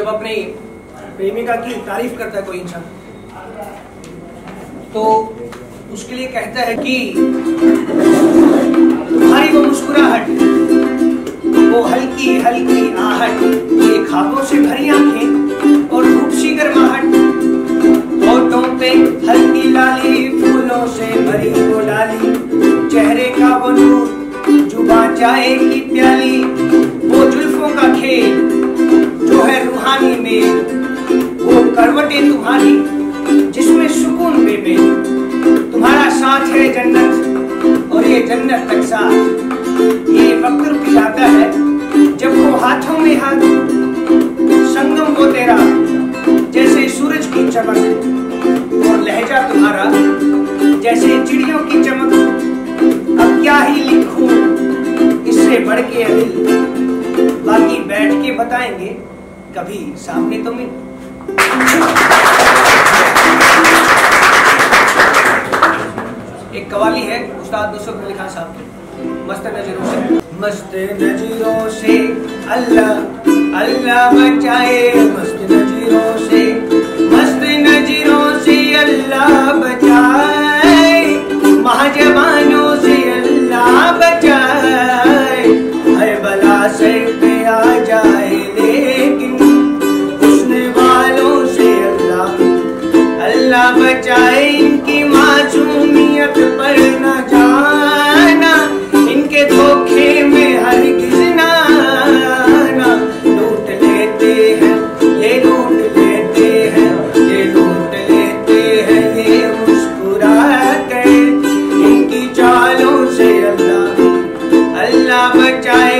जब अपनी प्रेमिका की तारीफ करता है कोई इंसान तो उसके लिए कहता है कि तुम्हारी वो मुस्कुराहट, वो हल्की हल्की आहट, ये खाबों से भरी आंखें और धूप सी गर्माहट, होठों पे हल्की लाली, फूलों से भरी वो डाली, चेहरे का वो नूर, जुबां चाय की प्याली, वो जुल्फों का खेल जो है रूहानी में, वो करवटें तुम्हारी जिसमें सुकून बेमेल, तुम्हारा साथ है जन्नत और ये जन्नत तक साथ, ये वक्त रुक जाता है जब वो हाथों में हाथ, संगम वो तेरा जैसे सूरज की चमक और लहजा तुम्हारा जैसे चिड़ियों की चमक, अब क्या ही लिखूं इससे बढ़ के दिल, बाकी बैठ के बताएंगे कभी सामने तो मिल। एक कवाली है उस्ताद नुसरत अली खान साहब की, मस्त नजरों से, मस्त नजरों से अल्लाह अल्लाह बचाए, मस्त नजरों से, मस्त नजरों से अल्लाह बचाए, महाजवानों से अल्लाह बचाए, हर बला से पे आ जाए लेकिन हुस्न वालों से अल्लाह अल्लाह बचाए, इनकी मासूमियत पर न जाना, इनके धोखे में हरगिज़ ना आना, लूट लेते हैं ये लूट लेते हैं, ये लूट लेते हैं ये मुस्कुरा कर, इनकी चालों से अल्लाह अल्लाह बचाए,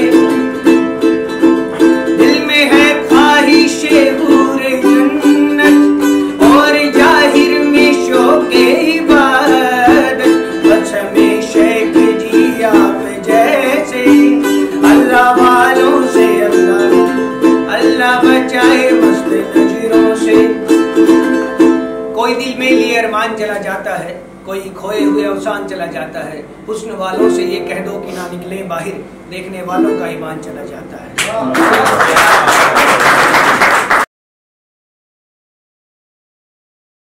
दिल में है ख्वाहिशे पूरे जन्नत और जाहिर में शौके इबादत, बस हमें शेख जी आप जैसे अल्लाह वालों से अल्लाह अल्लाह बचाए, मस्त नजरों से। कोई दिल में लिए अरमान चला जाता है, कोई खोए हुए अवसान चला जाता है, हुस्न वालों से ये कह दो कि ना निकले बाहर, देखने वालों का ईमान चला जाता है।